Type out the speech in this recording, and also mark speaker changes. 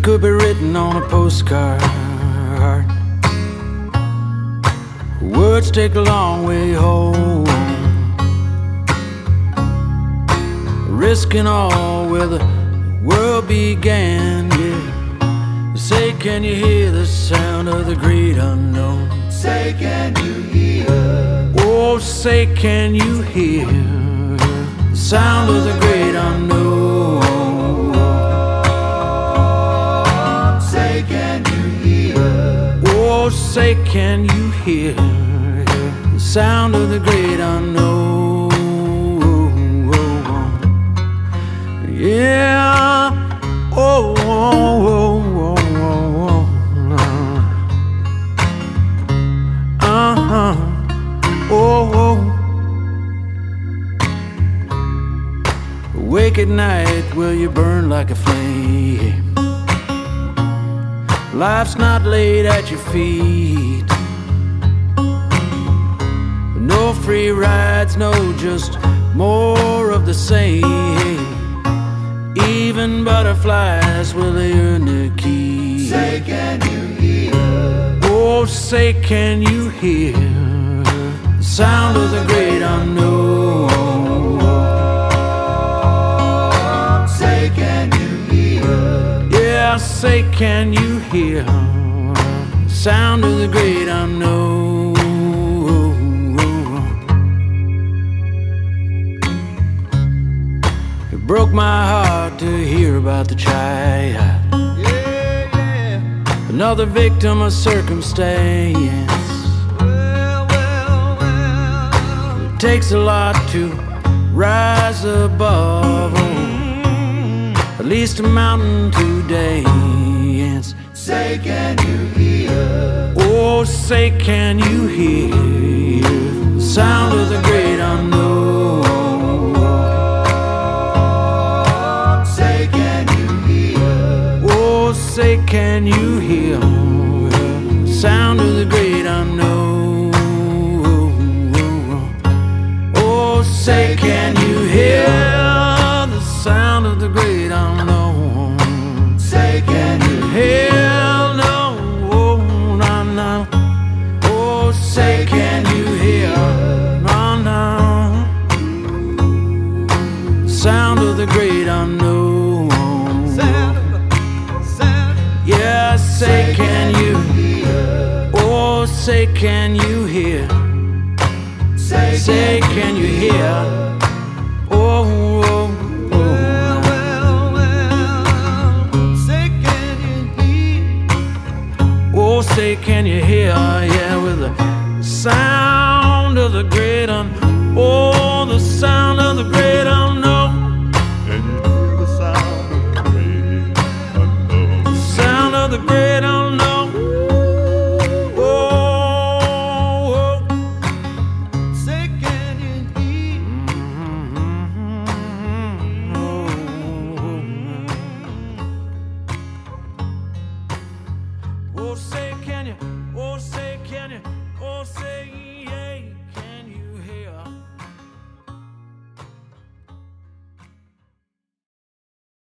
Speaker 1: could be written on a postcard. Words take a long way home, risking all where the world began. Yeah. Say, can you hear the sound of the great unknown?
Speaker 2: Say, can you hear?
Speaker 1: Oh, say, can you hear the sound of the great unknown?
Speaker 2: Say, can you hear?
Speaker 1: Oh, say, can you hear the sound of the great unknown? Yeah. Oh, oh, oh, oh, oh. Uh-huh. Oh, oh. Awake at night, will you burn like a flame? Life's not laid at your feet. No free rides, no, just more of the same. Even butterflies, will they earn their keep?
Speaker 2: Say, can you hear?
Speaker 1: Oh, say, can you hear the sound of the great unknown?
Speaker 2: Say, can you hear?
Speaker 1: Yeah, say, can you hear the sound of the great unknown? It broke my heart to hear about the child. Another victim of circumstance. It takes a lot to rise above, at least a mountain to dance.
Speaker 2: Say, can you hear?
Speaker 1: Oh, say, can you hear the sound of the great unknown?
Speaker 2: Say, can you hear?
Speaker 1: Oh, say, can you hear the sound of the great unknown? Oh, say, can you hear the sound of the great unknown?
Speaker 2: Say, can you hear?
Speaker 1: Hell no, oh, no, no. Oh, say, can you hear? No, no. Sound of the great unknown. Yeah, say, can you hear? Oh, say, can you hear? Say, can you hear? Oh, oh, oh. Oh, say, can you hear? Yeah, with a